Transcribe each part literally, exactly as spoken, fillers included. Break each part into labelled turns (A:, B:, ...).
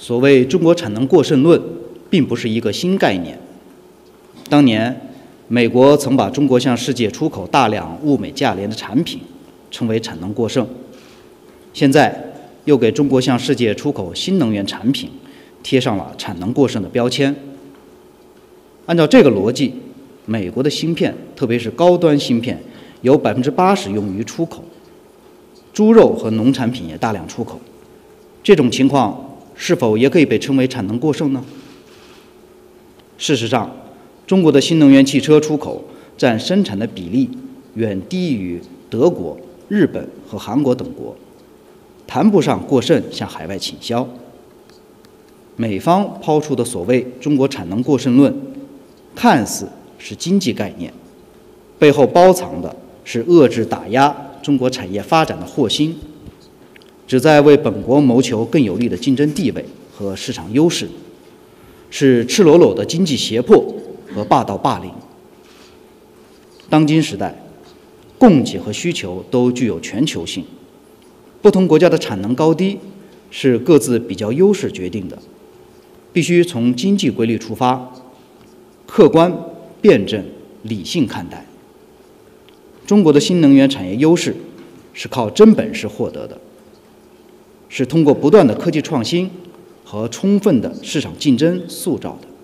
A: 所谓中国产能过剩论并不是一个新概念。当年，美国曾把中国向世界出口大量物美价廉的产品称为产能过剩，现在又给中国向世界出口新能源产品贴上了产能过剩的标签。按照这个逻辑，美国的芯片，特别是高端芯片，有百分之八十用于出口，猪肉和农产品也大量出口。这种情况是否也可以被称为产能过剩呢？事实上，中国的新能源汽车出口占生产的比例远低于德国、日本和韩国等国，谈不上过剩向海外倾销。美方抛出的所谓中国产能过剩论，看似是经济概念，背后包藏的是遏制打压中国产业发展的祸心，旨在为本国谋求更有利的竞争地位和市场优势，是赤裸裸的经济胁迫和霸道霸凌。当今时代，供给和需求都具有全球性，不同国家的产能高低是各自比较优势决定的，必须从经济规律出发，客观、辩证、理性看待。中国的新能源产业优势是靠真本事获得的，是通过不断的科技创新和充分的市场竞争塑造的。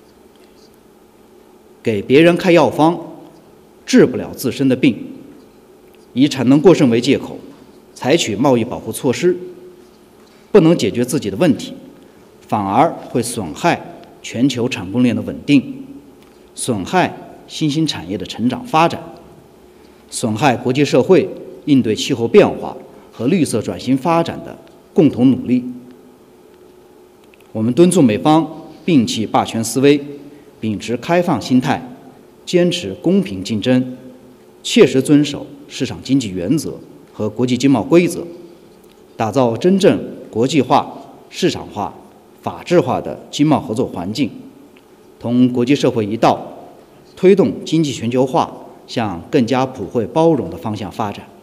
A: 给别人开药方，治不了自身的病，以产能过剩为借口，采取贸易保护措施，不能解决自己的问题，反而会损害全球产供链的稳定，损害新兴产业的成长发展，损害国际社会应对气候变化和绿色转型发展的共同努力。我们敦促美方摒弃霸权思维，秉持开放心态，坚持公平竞争，切实遵守市场经济原则和国际经贸规则，打造真正国际化、市场化、法治化的经贸合作环境，同国际社会一道，推动经济全球化向更加普惠包容的方向发展。